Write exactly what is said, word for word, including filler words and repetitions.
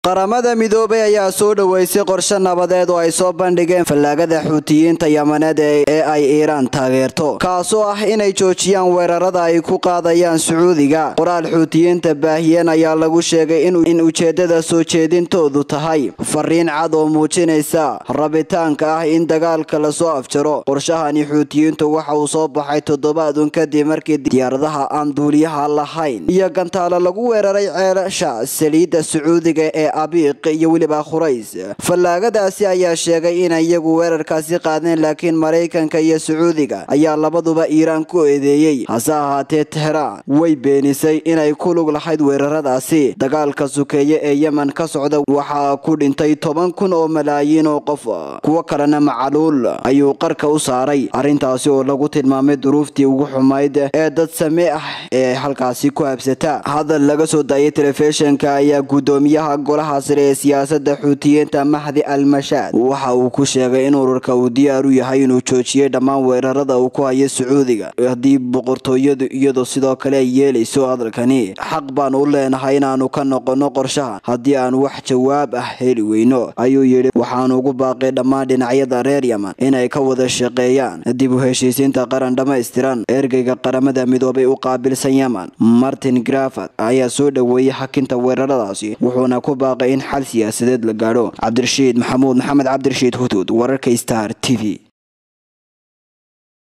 qaramada midoobay ayaa soo dhaweysay qorshe nabadeed oo ay soo bandhigeen fallaagada Xuutiyiinta Yamaneed ee ay Iiraan taageerto kaasoo ah inay joojiyaan weerarada ay ku qaadayaan Sacuudiga. qoraal Xuutiyiinta baahiyeen ayaa lagu sheegay in ujeedada soo jeedintoodu tahay fariin cad oo muujinaysa rabitaanka ah in dagaalka la soo afjaro. qorshahani Xuutiyiintu waxa uu soo baxay toddobaad kadib markii diyaaradaha aan duuliyaha lahayn iyo gantaalo lagu weeraray ceelasha saliidda Sacuudiga ee Abiq iyo waliba Khurays. fallaagadaasi ayaa sheegay in iyagu weerarkaasi qaadeen, laakiin Mareykanka iyo Sacuudiga ayaa labaduba Iiraan ku eedeeyay. hase ahaatee Tehran way beenisay inay ku lug lahayd weeraradaasi. dagaalka sukeeye ee Yemen ka socda waxaa ku dhintay toban kun oo malaayiin oo qof, kuwa kalena macaluul ayuu qarka u saaray. arrintaasi oo lagu tilmaamay duruuftii ugu xumayd ee dad same ah ee halkaasi ku habsata. hadal laga soo daayay telefishinka ayaa gudoomiyaha golaha sare ee siyaasadda Xuutiyiinta Mahdi al-Mashaad waxa uu ku sheegay in ururka uu diyaar u yahay inuu joojiyo dhammaan weerarada uu ku hayo Sacuudiga haddii boqortooyadu iyadoo sidoo kale ay yeelayso hadalkani. xaq baan u leenahay inaanu ka noqono qorshaha haddii aan wax jawaab ah heli weyno, ayuu yidhi. waxaan ugu baaqay dhammaan dhinacyada reer Yemen inay ka wada shaqeeyaan dib u heshiisiinta qaran dhammaystiran. ergeyga qaramada midoobay u qaabilsan Yemen Martin Griffiths ayaa soo dhaweeyay xakinta weeraradaasi, wuxuuna ku baaqay in xal siyaasadeed la gaadho. cabdirashiid maxamuud maxamed cabdirashiid Huduud, wararka Star T V.